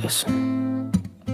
Listen.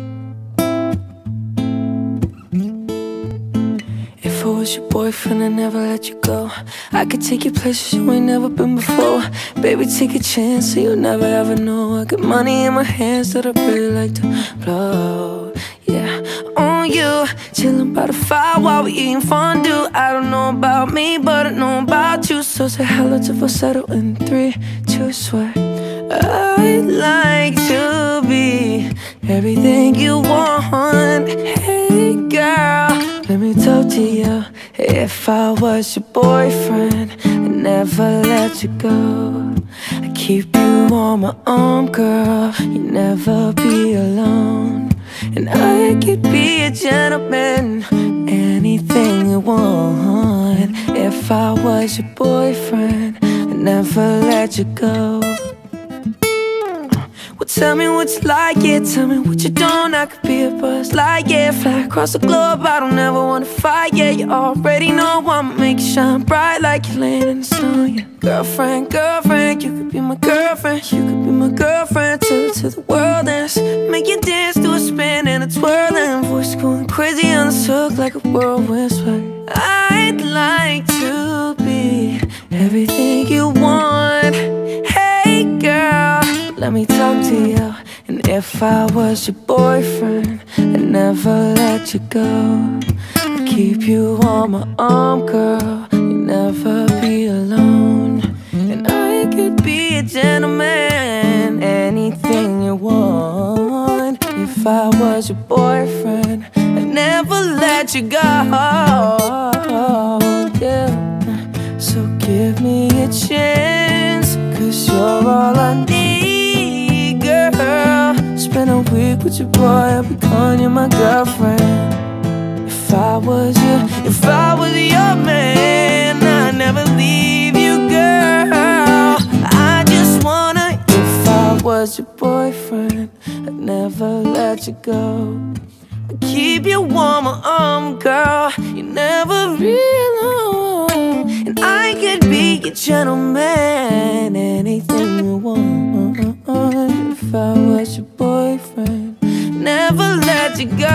If I was your boyfriend, I'd never let you go. I could take you places you ain't never been before. Baby, take a chance so you'll never ever know. I got money in my hands that I really like to blow. Yeah, on you, chillin' by the fire while we eating fondue. I don't know about me, but I know about you. So say hello to falsetto in 3, 2, swear. I'd like to be everything you want. Hey girl, let me talk to you. If I was your boyfriend, I'd never let you go. I'd keep you on my arm, girl. You'd never be alone. And I could be a gentleman, anything you want. If I was your boyfriend, I'd never let you go. Well, tell me what you like, yeah, tell me what you don't. I could be a buzz like, yeah, fly across the globe. I don't ever wanna fight, yeah, you already know I'ma make you shine bright like you're laying in the sun, yeah. Girlfriend, girlfriend, you could be my girlfriend. You could be my girlfriend till the world ends. Make you dance to a spin and a twirl, and voice going crazy on the hook like a whirlwind sway. I'd like to be everything you want. Hey girl, let me talk to you. And if I was your boyfriend, I'd never let you go. I'd keep you on my arm, girl. You'd never be alone. And I could be a gentleman, anything you want. If I was your boyfriend, I'd never let you go. Yeah. So give me a chance, 'cause you're all I need, girl. Spend a week with your boy, I'll be calling you my girlfriend. If I was your man, I'd never leave you, girl. I just wanna, if I was your boyfriend, I'd never let you go. I'd keep you on my arm, girl. You never be alone. And I could be your gentleman, anything you want. If I was your boyfriend, never let you go.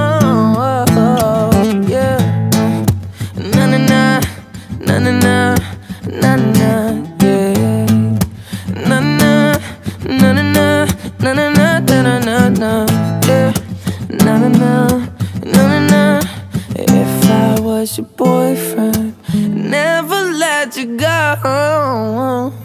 Yeah. Na na na, na na na, na na, yeah. Na na, na na na, na na na, na na na, yeah. Na na na, na na na. If I was your boyfriend, never let you go.